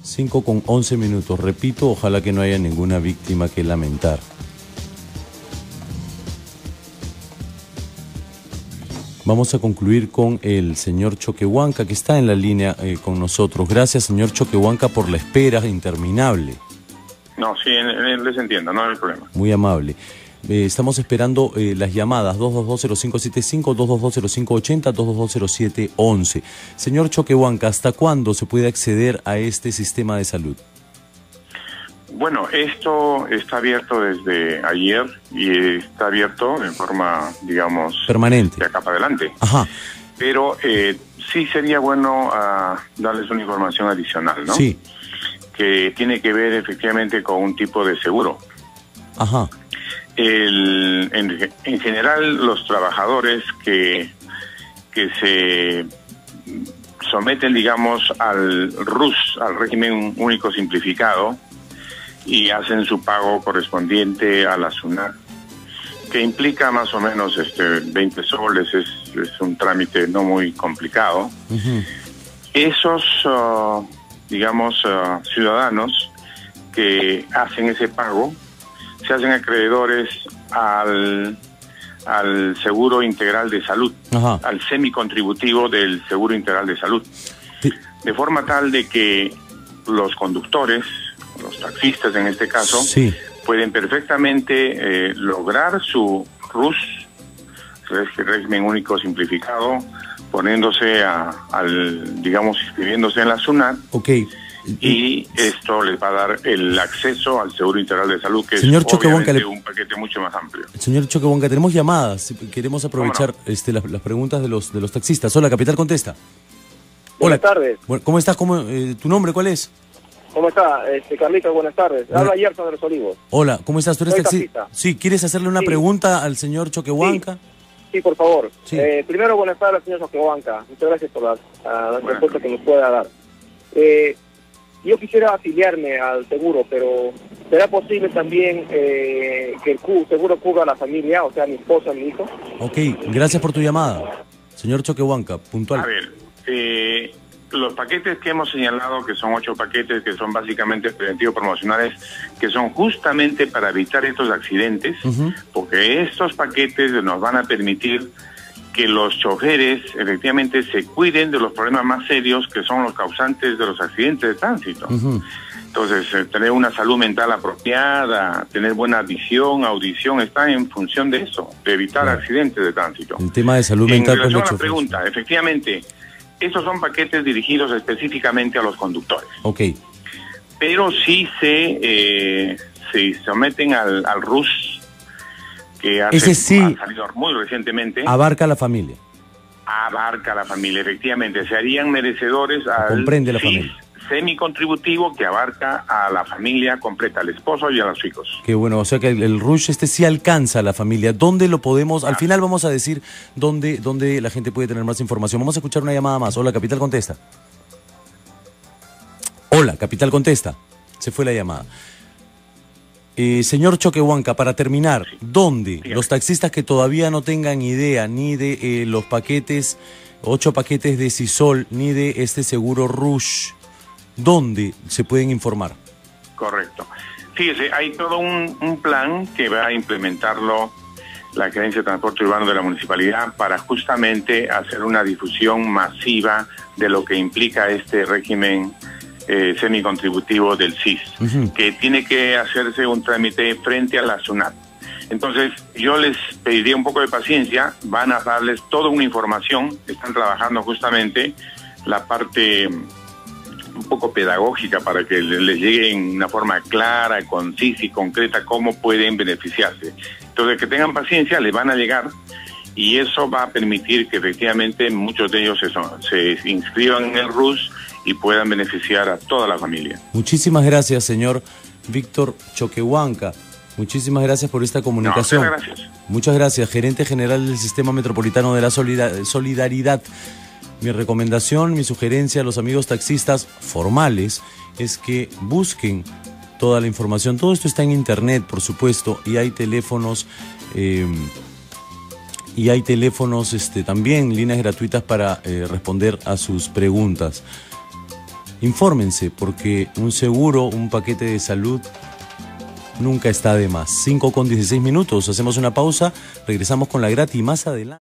5:11. Repito, ojalá que no haya ninguna víctima que lamentar. Vamos a concluir con el señor Choquehuanca, que está en la línea con nosotros. Gracias, señor Choquehuanca, por la espera interminable. No, sí, les entiendo, no hay problema. Muy amable. Estamos esperando las llamadas 222-0575, 222-0580, 222-0711. Señor Choquehuanca, ¿hasta cuándo se puede acceder a este sistema de salud? Bueno, esto está abierto desde ayer y está abierto en forma, digamos, permanente, de acá para adelante. Ajá. Pero sí sería bueno darles una información adicional, ¿no? Sí. Que tiene que ver efectivamente con un tipo de seguro. Ajá. En general, los trabajadores que se someten, digamos, al RUS, al régimen único simplificado, y hacen su pago correspondiente a la SUNAT, que implica más o menos 20 soles, es un trámite no muy complicado. Esos, digamos, ciudadanos que hacen ese pago, se hacen acreedores al Seguro Integral de Salud, Ajá, al semicontributivo del Seguro Integral de Salud, sí, de forma tal de que los conductores, los taxistas en este caso, sí, pueden perfectamente lograr su RUS, régimen único simplificado, poniéndose digamos, inscribiéndose en la SUNAT. ok. Y esto les va a dar el acceso al Seguro Integral de Salud, que Señor es Choquehuanca, obviamente un paquete mucho más amplio. Señor Choquehuanca, tenemos llamadas. Queremos aprovechar las preguntas de los taxistas. Hola, Capital contesta. Buenas tardes. ¿Cómo estás? ¿Tu nombre cuál es? ¿Cómo está? Carlitos, buenas tardes. Habla Gerson de los Olivos. Hola, ¿cómo estás? ¿Tú eres taxista? Sí, ¿quieres hacerle una pregunta al señor Choquehuanca? Sí, por favor. Sí. Primero, buenas tardes al señor Choquehuanca. Muchas gracias por la respuesta que nos pueda dar. Yo quisiera afiliarme al seguro, pero ¿será posible también que el seguro cubra a la familia, o sea, mi esposa, mi hijo? Ok, gracias por tu llamada. Señor Choquehuanca, puntual. A ver, los paquetes que hemos señalado, que son 8 paquetes, que son básicamente preventivos promocionales, que son justamente para evitar estos accidentes, porque estos paquetes nos van a permitir que los choferes efectivamente se cuiden de los problemas más serios que son los causantes de los accidentes de tránsito. Entonces, tener una salud mental apropiada, tener buena visión, audición, está en función de eso, de evitar accidentes de tránsito. El tema de salud mental... En relación a la pregunta, efectivamente, estos son paquetes dirigidos específicamente a los conductores. Ok. Pero sí se someten al RUS, que ha salido muy recientemente. Abarca a la familia. Abarca a la familia, efectivamente. Se harían merecedores al comprende la familia. Semicontributivo, que abarca a la familia completa, al esposo y a los hijos. Qué bueno, o sea que el RUSH sí alcanza a la familia. ¿Dónde lo podemos? Al final vamos a decir dónde la gente puede tener más información. Vamos a escuchar una llamada más. Hola, Capital contesta. Hola, Capital contesta. Se fue la llamada. Señor Choquehuanca, para terminar, ¿dónde los taxistas que todavía no tengan idea ni de los paquetes, 8 paquetes de Sisol, ni de este seguro RUSH, dónde se pueden informar? Correcto. Fíjese, hay todo un plan que va a implementarlo la Gerencia de Transporte Urbano de la Municipalidad para justamente hacer una difusión masiva de lo que implica este régimen semicontributivo del SIS, que tiene que hacerse un trámite frente a la SUNAT. Entonces, yo les pediría un poco de paciencia, van a darles toda una información, están trabajando justamente la parte un poco pedagógica para que les llegue en una forma clara, concisa y concreta cómo pueden beneficiarse. Entonces, que tengan paciencia, les van a llegar, y eso va a permitir que efectivamente muchos de ellos se inscriban en el RUS y puedan beneficiar a toda la familia. Muchísimas gracias, señor Víctor Choquehuanca. Muchísimas gracias por esta comunicación. No, muchas gracias. Muchas gracias, gerente general del Sistema Metropolitano de la Solidaridad. Mi recomendación, mi sugerencia a los amigos taxistas formales es que busquen toda la información. Todo esto está en internet, por supuesto, y hay teléfonos... también líneas gratuitas para responder a sus preguntas. infórmense, porque un seguro, un paquete de salud nunca está de más. 5:16, hacemos una pausa, regresamos con la gratis más adelante.